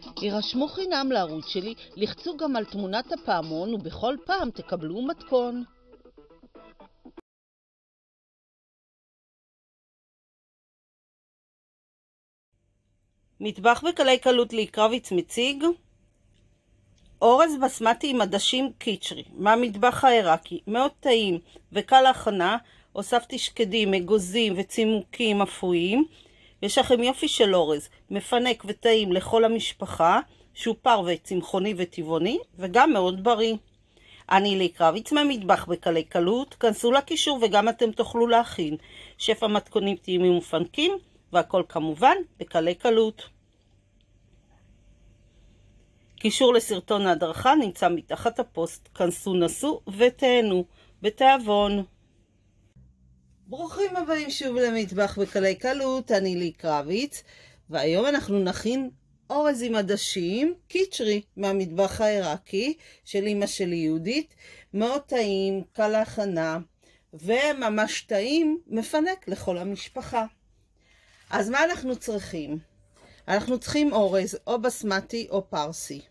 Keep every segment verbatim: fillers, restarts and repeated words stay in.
יירשמו חינם לערוץ שלי, לחצו גם על תמונת הפעמון ובכל פעם תקבלו מתכון. מטבח בקלי קלות ליקרביץ מציג אורז בסמטי עם עדשים קיצ'רי מהמטבח העיראקי, מאוד טעים וקל להכנה. הוספתי שקדים, אגוזים וצימוקים אפויים. יש לכם יופי של אורז, מפנק וטעים לכל המשפחה, שופר וצמחוני וטבעוני וגם מאוד בריא. אני ליקרביץ מהמטבח בקלי קלות, כנסו לקישור וגם אתם תוכלו להכין. שפע מתכונים טעימים ומפנקים, והכל כמובן בקלי קלות. קישור לסרטון ההדרכה נמצא מתחת הפוסט. כנסו, נסו ותהנו בתיאבון. ברוכים הבאים שוב למטבח בקלי קלות, אני ליקרביץ, והיום אנחנו נכין אורז עם עדשים קיצ'רי מהמטבח העיראקי של אמא שלי יהודית. מאוד טעים, קל להכנה וממש טעים, מפנק לכל המשפחה. אז מה אנחנו צריכים? אנחנו צריכים אורז או בסמטי או פרסי.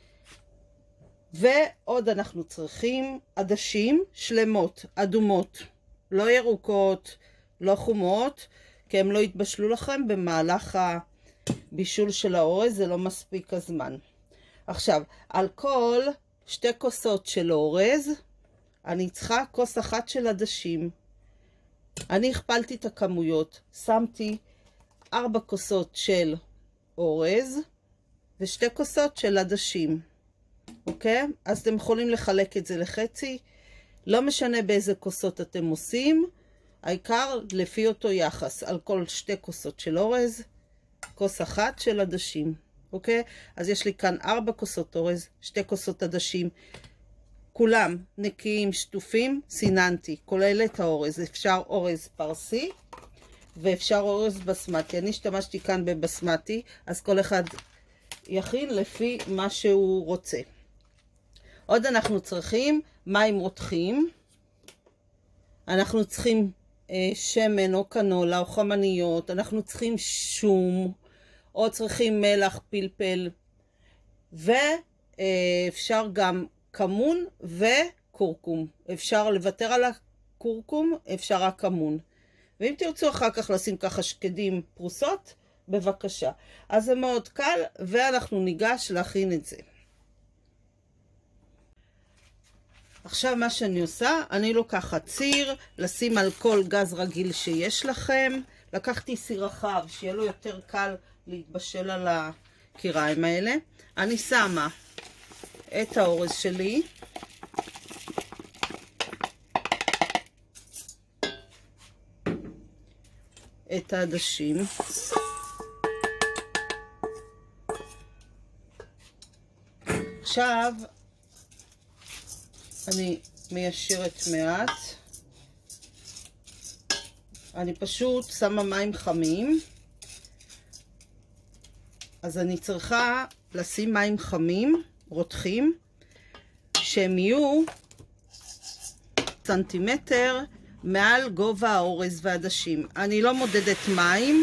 ועוד אנחנו צריכים עדשים שלמות, אדומות, לא ירוקות, לא חומות, כי הם לא יתבשלו לכם במהלך הבישול של האורז, זה לא מספיק הזמן. עכשיו, על כל שתי כוסות של אורז, אני צריכה כוס אחת של עדשים. אני הכפלתי את הכמויות, שמתי ארבע כוסות של אורז ושתי כוסות של עדשים. אוקיי? אז אתם יכולים לחלק את זה לחצי. לא משנה באיזה כוסות אתם עושים, העיקר לפי אותו יחס. על כל שתי כוסות של אורז, כוס אחת של עדשים. אוקיי? אז יש לי כאן ארבע כוסות אורז, שתי כוסות עדשים. כולם נקיים, שטופים, סיננתי, כולל את האורז. אפשר אורז פרסי ואפשר אורז בסמטי. אני השתמשתי כאן בבסמטי, אז כל אחד יכין לפי מה שהוא רוצה. עוד אנחנו צריכים מים רותחים. אנחנו צריכים אה, שמן או קנולה או חמניות. אנחנו צריכים שום, או צריכים מלח, פלפל. ואפשר אה, גם כמון וקורקום. אפשר לוותר על הקורקום, אפשר רק כמון. ואם תרצו אחר כך לשים ככה שקדים פרוסות, בבקשה. אז זה מאוד קל, ואנחנו ניגש להכין את זה. עכשיו מה שאני עושה, אני לוקחת סיר, לשים על כל גז רגיל שיש לכם. לקחתי סיר רחב, שיהיה לו יותר קל להתבשל על הקיריים האלה. אני שמה את האורז שלי. את העדשים. עכשיו אני מיישרת מעט. אני פשוט שמה מים חמים. אז אני צריכה לשים מים חמים, רותחים, שהם יהיו סנטימטר מעל גובה האורז והעדשים. אני לא מודדת מים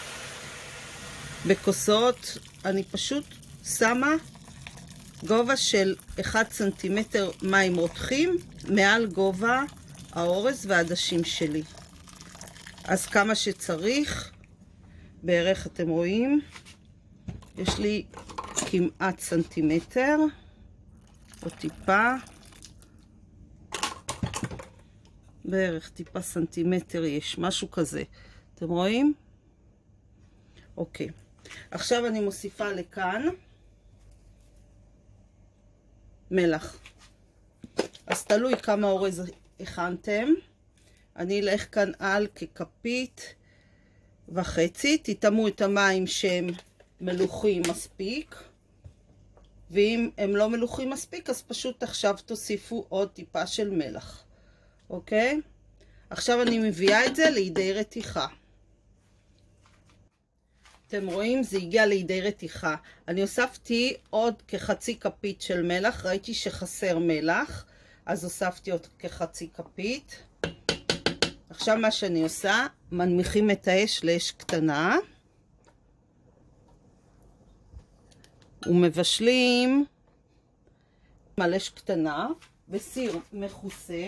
בכוסות, אני פשוט שמה גובה של אחד סנטימטר מים רותחים מעל גובה האורז והעדשים שלי. אז כמה שצריך, בערך אתם רואים, יש לי כמעט סנטימטר או טיפה, בערך טיפה סנטימטר יש, משהו כזה. אתם רואים? אוקיי. עכשיו אני מוסיפה לכאן מלח. אז תלוי כמה אורז הכנתם. אני אלך כאן על ככפית וחצי. תטעמו את המים שהם מלוחים מספיק. ואם הם לא מלוחים מספיק, אז פשוט עכשיו תוסיפו עוד טיפה של מלח. אוקיי? עכשיו אני מביאה את זה לידי רתיחה. אתם רואים? זה הגיע לידי רתיחה. אני הוספתי עוד כחצי כפית של מלח. ראיתי שחסר מלח, אז הוספתי עוד כחצי כפית. עכשיו מה שאני עושה, מנמיכים את האש לאש קטנה. ומבשלים על אש קטנה בסיר מכוסה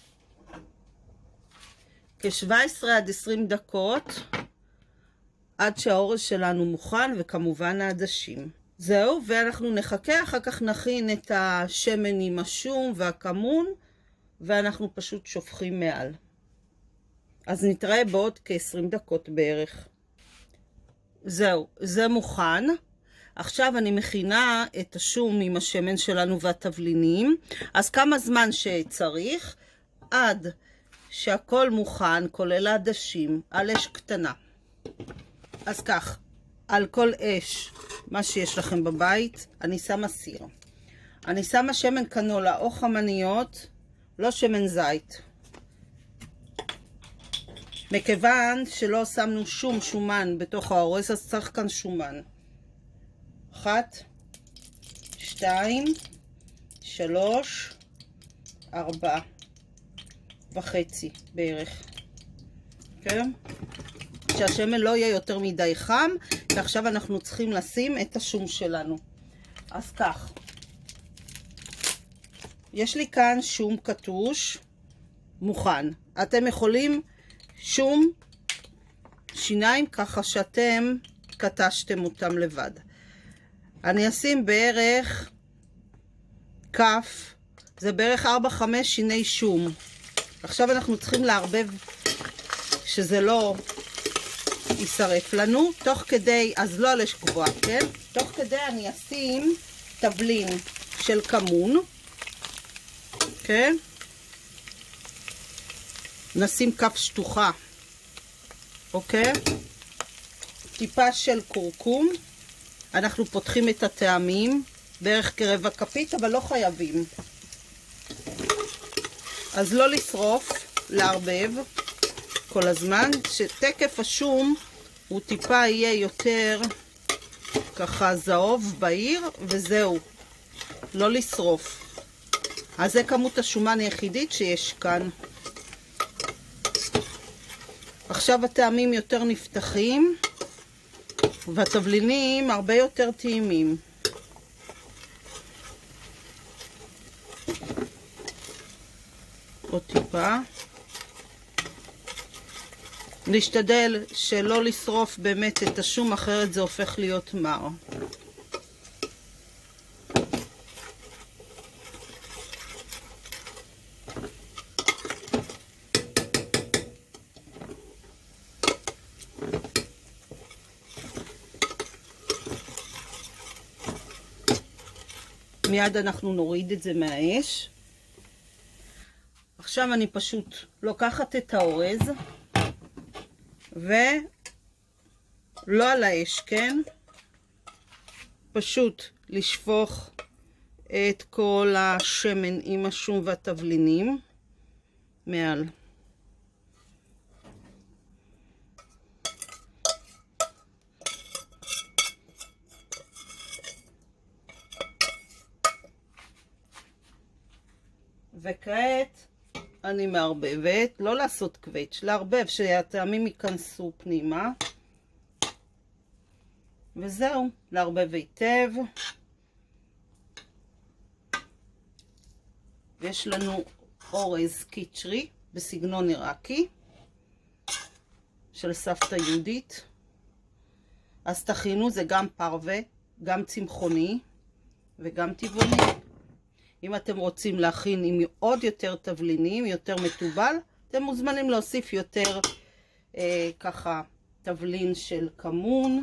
כ-שבע עשרה עד עשרים דקות עד שהאורז שלנו מוכן, וכמובן העדשים. זהו, ואנחנו נחכה, אחר כך נכין את השמן עם השום והכמון, ואנחנו פשוט שופכים מעל. אז נתראה בעוד כ-עשרים דקות בערך. זהו, זה מוכן. עכשיו אני מכינה את השום עם השמן שלנו והתבלינים. אז כמה זמן שצריך, עד שהכל מוכן, כולל העדשים, על אש קטנה. אז כך, על כל אש, מה שיש לכם בבית, אני שמה סיר. אני שמה שמן קנולה או חמניות, לא שמן זית. מכיוון שלא שמנו שום שומן בתוך האורז, אז צריך כאן שומן. אחת, שתיים, שלוש, ארבע וחצי בערך. כן? שהשמן לא יהיה יותר מדי חם, ועכשיו אנחנו צריכים לשים את השום שלנו. אז כך, יש לי כאן שום קטוש מוכן. אתם יכולים שום שיניים ככה שאתם קטשתם אותם לבד. אני אשים בערך כף, זה בערך ארבע חמש שיני שום. עכשיו אנחנו צריכים לערבב שזה לא יישרף לנו. תוך כדי, אז לא על אש גבוהה, כן? תוך כדי אני אשים תבלין של כמון, כן? נשים כף שטוחה, אוקיי? טיפה של קורקום. אנחנו פותחים את הטעמים, בערך כרבע כפית, אבל לא חייבים. אז לא לשרוף, לערבב כל הזמן, שתקף השום הוא טיפה יהיה יותר ככה זהוב בהיר, וזהו, לא לשרוף. אז זה כמות השומן היחידית שיש כאן. עכשיו הטעמים יותר נפתחים, והתבלינים הרבה יותר טעימים. עוד טיפה. להשתדל שלא לשרוף באמת את השום, אחרת זה הופך להיות מר. מיד אנחנו נוריד את זה מהאש. עכשיו אני פשוט לוקחת את האורז ולא על האש, כן? פשוט לשפוך את כל השמן עם השום והתבלינים מעל. וכעת אני מערבבת, לא לעשות קווץ', לערבב שהטעמים ייכנסו פנימה. וזהו, לערבב היטב. ויש לנו אורז קיצ'רי בסגנון עיראקי של סבתא יהודית. אז תכינו, זה גם פרווה, גם צמחוני וגם טבעוני. אם אתם רוצים להכין עם עוד יותר תבלינים, יותר מטובל, אתם מוזמנים להוסיף יותר אה, ככה תבלין של כמון,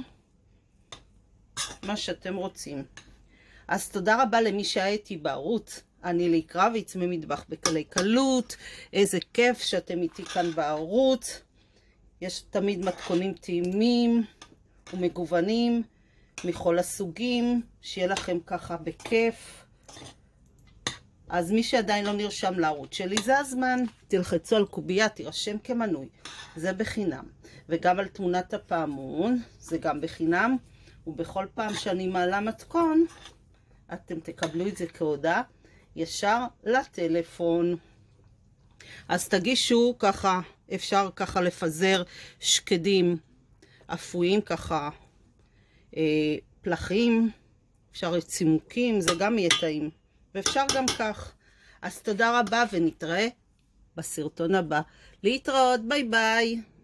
מה שאתם רוצים. אז תודה רבה למי שהיה איתי בערוץ. אני ליקרא ועצמי מטבח בקלי קלות. איזה כיף שאתם איתי כאן בערוץ. יש תמיד מתכונים טעימים ומגוונים מכל הסוגים, שיהיה לכם ככה בכיף. אז מי שעדיין לא נרשם לערוץ שלי, זה הזמן. תלחצו על קובייה, תירשם כמנוי. זה בחינם. וגם על תמונת הפעמון, זה גם בחינם. ובכל פעם שאני מעלה מתכון, אתם תקבלו את זה כהודעה ישר לטלפון. אז תגישו ככה, אפשר ככה לפזר שקדים אפויים, ככה אה, פלחים. אפשר צימוקים, זה גם יהיה טעים. ואפשר גם כך. אז תודה רבה ונתראה בסרטון הבא. להתראות, ביי ביי.